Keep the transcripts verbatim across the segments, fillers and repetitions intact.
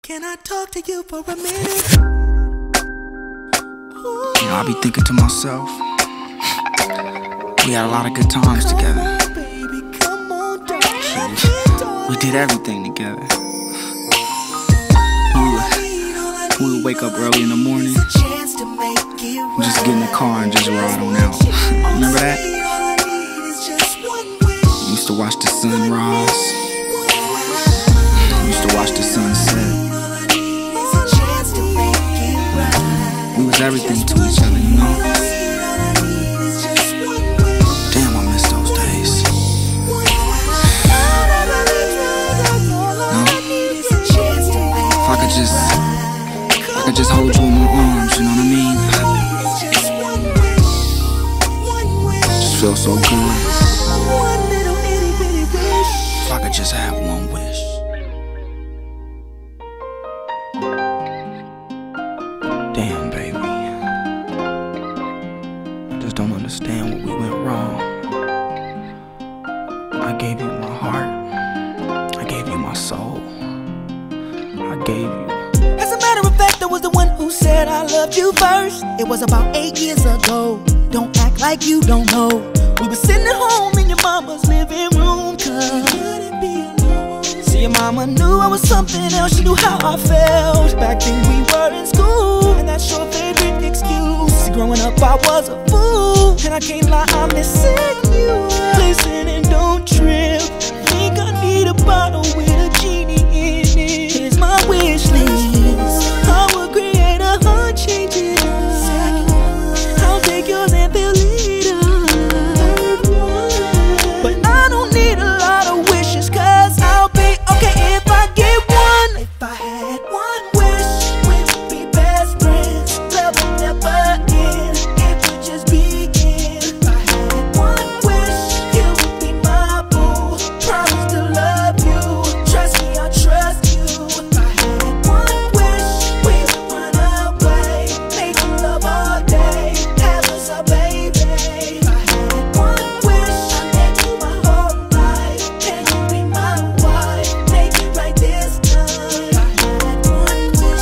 Can I talk to you for a minute? Ooh. You know, I be thinking to myself, we had a lot of good times Come together. on, baby, come on, don't let me We did everything together. We would, we would wake up early in the morning, just get in the car and just ride on out. Remember that? We used to watch the sun rise. We used to watch the sunset. We was everything to each other, you know? Damn, I miss those days. No? If I could just, if I could just hold you in my arms, you know what I mean? Just feel so good. If I could just have one wish. Damn, baby. I just don't understand what we went wrong. I gave you my heart. I gave you my soul. I gave you. As a matter of fact, I was the one who said I loved you first. It was about eight years ago. Don't act like you don't know. We were sitting at home in your mama's living room, cause couldn't be alone. See, your mama knew I was something else. She knew how I felt. Back then we were in school, and that's your favorite excuse. See, growing up I was a fool, and I can't lie, I'm missing you. Listen and don't trip. Think I need a bottle with a genie in it. Here's my wish list. I will create a heart changing us. I'll take yours and feel it up. But I don't need a lot of wishes, cause I'll be okay if I get one. If I had one wish, we would be best friends. Love would never end, it would just begin. If I had one wish, you would be my boo. Promise to love you, trust me, I trust you. If I had one wish, we would run away, make love all day, have us a baby. If I had one wish, I'd let you my whole life, and you be my wife, make it right this time. If I had one wish,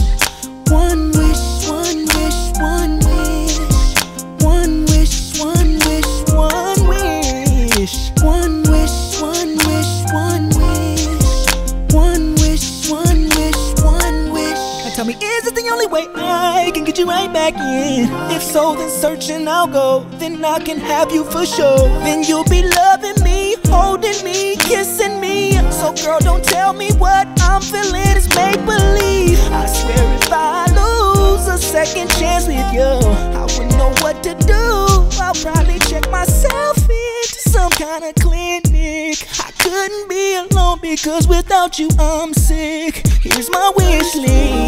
one wish, one wish, one wish, one wish, one wish, one wish, one wish, one wish, one wish, one wish, one wish, one wish. Now tell me, is it the only way I can get you right back in? If so, then searching I'll go. Then I can have you for sure. Then you'll be loving me, holding me, kissing me. So girl, don't tell me what I'm feeling is make believe. I swear if I lose a second chance with you, I wouldn't know what to do. I'll probably check myself into some kind of clinic. I couldn't be alone because without you I'm sick. Here's my wish list.